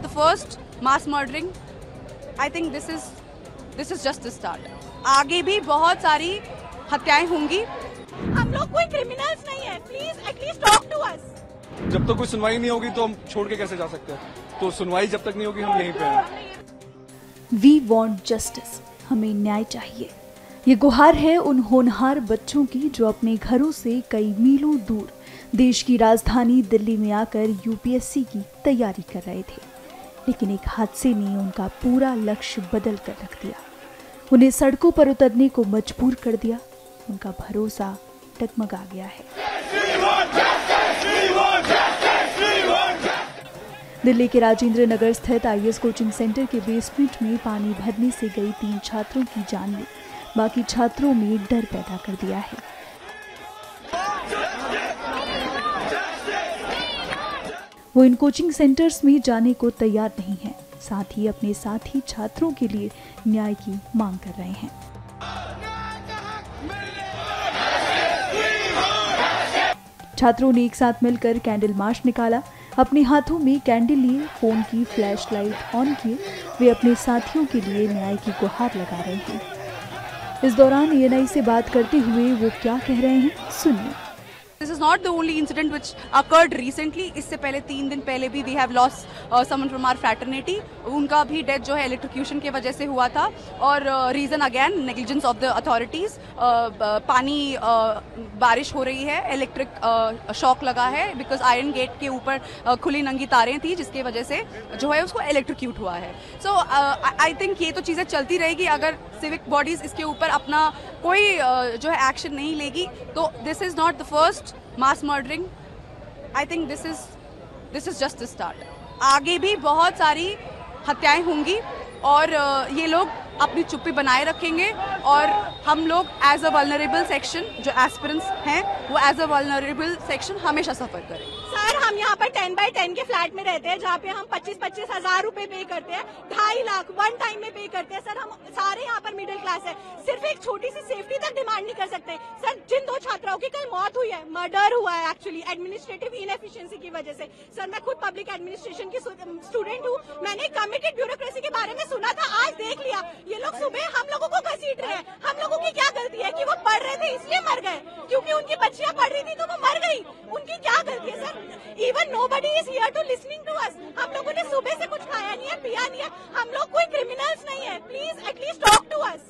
the first mass murdering. I think this is just the start. आगे भी बहुत सारी हत्याएं होंगी. हम लोग कोई क्रिमिनल्स नहीं है. Please at least talk to us. जब तक कोई सुनवाई नहीं होगी तो हम छोड़ के कैसे जा सकते हैं? तो सुनवाई जब तक नहीं होगी हम यहीं पे हैं. We want justice. हमें न्याय चाहिए. ये गुहार है उन होनहार बच्चों की जो अपने घरों से कई मीलों दूर देश की राजधानी दिल्ली में आकर यूपीएससी की तैयारी कर रहे थे. लेकिन एक हादसे ने उनका पूरा लक्ष्य बदल कर रख दिया. उन्हें सड़कों पर उतरने को मजबूर कर दिया. उनका भरोसा डगमगा गया है. दिल्ली के राजेंद्र नगर स्थित आईएएस कोचिंग सेंटर के बेसमेंट में पानी भरने से गई 3 छात्रों की जान ने बाकी छात्रों में डर पैदा कर दिया है. वो इन कोचिंग सेंटर्स में जाने को तैयार नहीं है. साथ ही अपने साथी छात्रों के लिए न्याय की मांग कर रहे हैं. छात्रों ने एक साथ मिलकर कैंडल मार्च निकाला. अपने हाथों में कैंडल लिए, फोन की फ्लैश लाइट ऑन किए वे अपने साथियों के लिए न्याय की गुहार लगा रहे हैं. इस दौरान एएनआई से बात करते हुए वो क्या कह रहे हैं सुनिए. This is not the only incident which occurred recently. इससे पहले 3 दिन पहले भी we have lost someone from our fraternity. उनका भी डेथ जो है इलेक्ट्रोक्यूशन की वजह से हुआ था. और reason again negligence of the authorities. पानी बारिश हो रही है, इलेक्ट्रिक शॉक लगा है बिकॉज आयरन गेट के ऊपर खुली नंगी तारें थी जिसकी वजह से जो है उसको इलेक्ट्रोक्यूट हुआ है. सो आई थिंक ये तो चीज़ें चलती रहेगी. अगर सिविक बॉडीज इसके ऊपर अपना कोई जो है एक्शन नहीं लेगी तो this is not the first mass murdering. I think this is just the start. आगे भी बहुत सारी हत्याएं होंगी और ये लोग अपनी चुप्पी बनाए रखेंगे और हम लोग एज अ वल्नरेबल सेक्शन जो एस्पिरेंट्स हैं वो एज अ वल्नरेबल सेक्शन हमेशा सफर करें. सर हम यहाँ पर 10 बाय 10 के फ्लैट में रहते हैं जहाँ पे हम 25-25 हजार रुपए पे करते हैं. 2.5 लाख वन टाइम में पे करते हैं. सर हम सारे यहाँ पर मिडिल क्लास है. सिर्फ एक छोटी सी सेफ्टी तक डिमांड नहीं कर सकते. सर जिन 2 छात्राओं की कल मौत हुई है, मर्डर हुआ है एक्चुअली एडमिनिस्ट्रेटिव इनएफिशिएंसी की वजह से. सर मैं खुद पब्लिक एडमिनिस्ट्रेशन की स्टूडेंट हूँ. मैंने कमिटेड ब्यूरोक्रेसी के बारे में सुना था, आज देख लिया. ये लोग सुबह हम लोगों को घसीट रहे हैं. हम लोगों की क्या गलती है कि वो पढ़ रहे थे इसलिए मर गए? क्योंकि उनकी बच्चियां पढ़ रही थी तो वो मर गई. उनकी क्या गलती है sir? Even nobody is here to listening to us. हम लोगों ने सुबह से कुछ खाया नहीं है, पिया नहीं है. हम लोग कोई क्रिमिनल्स नहीं है. Please at least talk to us.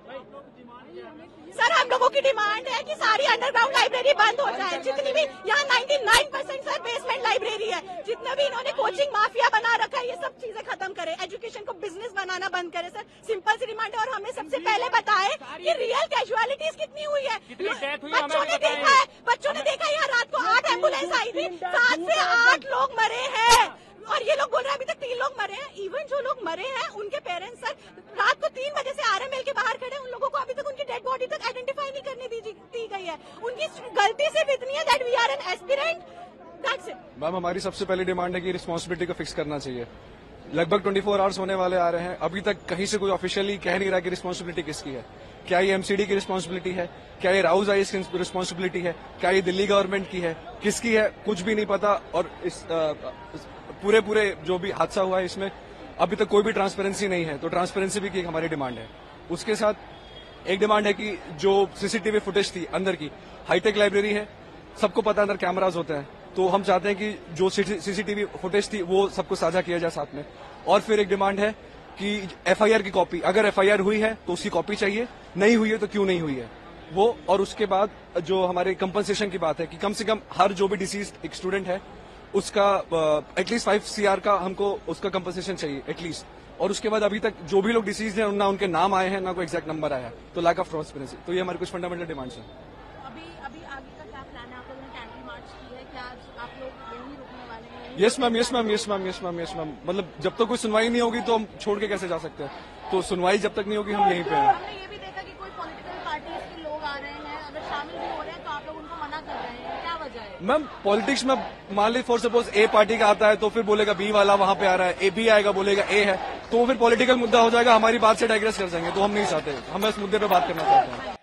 Sir हम लोगों की डिमांड है कि सारी अंडरग्राउंड लाइब्रेरी बंद हो जाए. जितनी भी यहाँ 99% सर बेसमेंट लाइब्रेरी है. जितना भी इन्होंने कोचिंग माफिया बना रखा है ये सब चीजें खत्म करे. एजुकेशन को बिजनेस बनाना बंद करे. सर सिंपल सी डिमांड है. और हमें सबसे पहले बताए कि रियल कैजुअलिटीज कितनी हुई है. बच्चों ने देखा है, यहाँ रात को 8 एम्बुलेंस आई थी, 7 से 8 लोग मरे हैं. और ये लोग बोल रहे हैं अभी तक 3 लोग मरे हैं. इवन जो लोग मरे हैं उनके पेरेंट्स सर रात को 3 बजे से आरएमएल के बाहर खड़े. उन लोगों को अभी तक उनकी डेड बॉडी तक आइडेंटिफाई नहीं करने दी गई है. उनकी गलती सिर्फ इतनी है that we are an aspirant. That's it. Ma'am हमारी सबसे पहली डिमांड है कि रिस्पॉन्सिबिलिटी को फिक्स करना चाहिए. लगभग 24 आवर्स होने वाले आ रहे हैं, अभी तक कहीं से कोई ऑफिशियली कह नहीं रहा कि रिस्पॉन्सिबिलिटी किसकी है. क्या ये एमसीडी की रिस्पॉन्सिबिलिटी है? क्या ये राउज आईएएस की रिस्पॉन्सिबिलिटी है? क्या ये दिल्ली गवर्नमेंट की है? किसकी है? कुछ भी नहीं पता. और इस पूरे जो भी हादसा हुआ है इसमें अभी तक कोई भी ट्रांसपेरेंसी नहीं है. तो ट्रांसपेरेंसी भी की हमारी डिमांड है. उसके साथ एक डिमांड है कि जो सीसीटीवी फुटेज थी अंदर की, हाईटेक लाइब्रेरी है, सबको पता अंदर कैमराज होते हैं. तो हम चाहते हैं कि जो सीसीटीवी फुटेज थी वो सबको साझा किया जाए साथ में. और फिर एक डिमांड है कि एफआईआर की कॉपी, अगर एफआईआर हुई है तो उसकी कॉपी चाहिए, नहीं हुई है तो क्यों नहीं हुई है वो. और उसके बाद जो हमारे कंपनसेशन की बात है कि कम से कम हर जो भी डिसीज एक स्टूडेंट है उसका एटलीस्ट 5 CR का हमको उसका कंपनसेशन चाहिए एटलीस्ट. और उसके बाद अभी तक जो भी लोग डिसीज हैं ना उनके नाम आए हैं ना कोई एग्जैक्ट नंबर आया है. तो लैक ऑफ ट्रांसपेरेंसी. तो ये हमारी कुछ फंडामेंटल डिमांड्स हैं. अभी आगे का क्या प्लान है? आप लोगों ने कैंडल मार्च की है, क्या आप लोग यहीं रुकने वाले हैं? Yes ma'am. मतलब जब तक कोई सुनवाई नहीं होगी तो हम छोड़ के कैसे जा सकते हैं? तो सुनवाई जब तक नहीं होगी हम यहीं पे हैं. हमने ये भी देखा कि कोई पॉलिटिकल पार्टीज के लोग आ रहे हैं, अगर शामिल भी हो रहे हैं तो आप लोग उनको मना कर रहे हैं. क्या वजह है? मैम पॉलिटिक्स में मान ली फॉर सपोज ए पार्टी का आता है तो फिर बोलेगा बी वाला वहां पे आ रहा है, ए बी आएगा बोलेगा ए है, तो फिर पॉलिटिकल मुद्दा हो जाएगा, हमारी बात से डाइग्रेस कर जाएंगे. तो हम नहीं चाहते. हम इस मुद्दे पे बात करना चाहते हैं.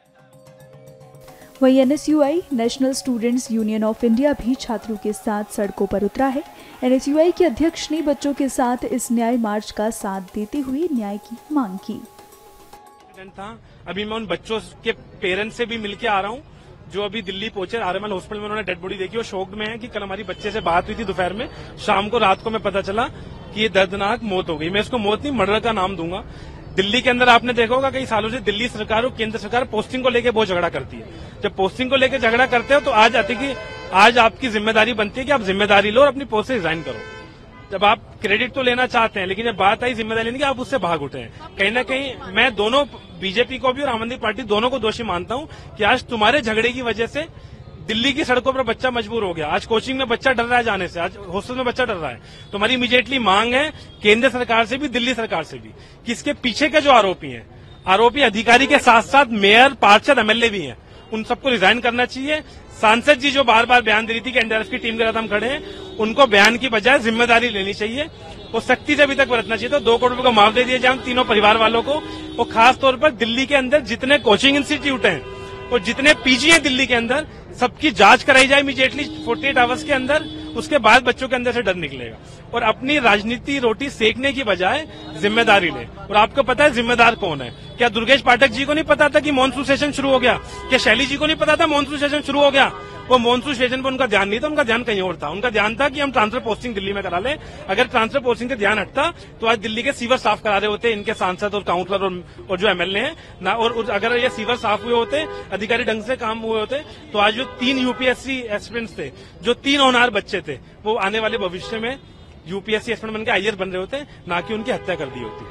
वहीं NSUI national students union of India भी छात्रों के साथ सड़कों पर उतरा है. NSUI के अध्यक्ष ने बच्चों के साथ इस न्याय मार्च का साथ देते हुए न्याय की मांग की। था अभी मैं उन बच्चों के पेरेंट्स से भी मिलके आ रहा हूँ जो अभी दिल्ली पहुंचे। आरएमएल हॉस्पिटल में उन्होंने डेड बॉडी देखी और शोक में है कि कल हमारी बच्चे से बात हुई थी दोपहर में, शाम को रात को मैं पता चला कि ये दर्दनाक मौत हो गई। मैं इसको मौत नहीं मर्डर का नाम दूंगा। दिल्ली के अंदर आपने देखा होगा कई सालों से दिल्ली सरकार और केंद्र सरकार पोस्टिंग को लेकर बहुत झगड़ा करती है। जब पोस्टिंग को लेकर झगड़ा करते हो तो आज आती कि आज आपकी जिम्मेदारी बनती है कि आप जिम्मेदारी लो और अपनी पोस्ट से रिजाइन करो। जब आप क्रेडिट तो लेना चाहते हैं, लेकिन जब बात आई जिम्मेदारी लेने की, आप उससे भाग उठे हैं। कहीं ना कहीं मैं दोनों बीजेपी को भी और आम आदमी पार्टी दोनों को दोषी मानता हूं कि आज तुम्हारे झगड़े की वजह से दिल्ली की सड़कों पर बच्चा मजबूर हो गया। आज कोचिंग में बच्चा डर रहा है जाने से, आज हॉस्टल में बच्चा डर रहा है। तो हमारी इमीडिएटली मांग है केंद्र सरकार से भी, दिल्ली सरकार से भी, कि इसके पीछे के जो आरोपी हैं, आरोपी अधिकारी के साथ साथ मेयर, पार्षद, एमएलए भी हैं, उन सबको रिजाइन करना चाहिए। सांसद जी जो बार बार बयान दे रही थी कि एनडीआरएफ की टीम के साथ हम खड़े हैं, उनको बयान की बजाय जिम्मेदारी लेनी चाहिए और सख्ती से अभी तक बरतना चाहिए। तो 2 करोड़ रुपए का मुआवजा दिया जाए उन तीनों परिवार वालों को। और खास तौर पर दिल्ली के अंदर जितने कोचिंग इंस्टीट्यूट हैं और जितने पीजी हैं दिल्ली के अंदर, सबकी जांच कराई जाए इमीडिएटली 48 आवर्स के अंदर। उसके बाद बच्चों के अंदर से डर निकलेगा और अपनी राजनीति रोटी सेकने की बजाय जिम्मेदारी ले। और आपको पता है जिम्मेदार कौन है? क्या दुर्गेश पाठक जी को नहीं पता था कि मॉनसून सेशन शुरू हो गया? क्या शैली जी को नहीं पता था मॉनसून सेशन शुरू हो गया? वो मॉनसून सेशन पर उनका ध्यान नहीं था, उनका ध्यान कहीं और था। उनका ध्यान था कि हम ट्रांसफर पोस्टिंग दिल्ली में करा लें। अगर ट्रांसफर पोस्टिंग से ध्यान हटता तो आज दिल्ली के सीवर साफ करा रहे होते इनके सांसद और काउंसलर और जो एमएलए हैं ना। और अगर ये सीवर साफ हुए होते, अधिकारी ढंग से काम हुए होते, तो आज जो 3 यूपीएससी एस्पिरेंट्स थे, जो 3 होनहार बच्चे थे, वो आने वाले भविष्य में यूपीएससी एस्पिरेंट बनकर आईएएस बन रहे होते, ना कि उनकी हत्या कर दी होती।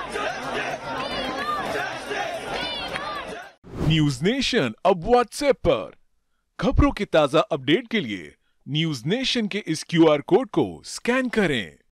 न्यूज नेशन अब व्हाट्सएप पर खबरों के ताजा अपडेट के लिए न्यूज नेशन के इस QR कोड को स्कैन करें।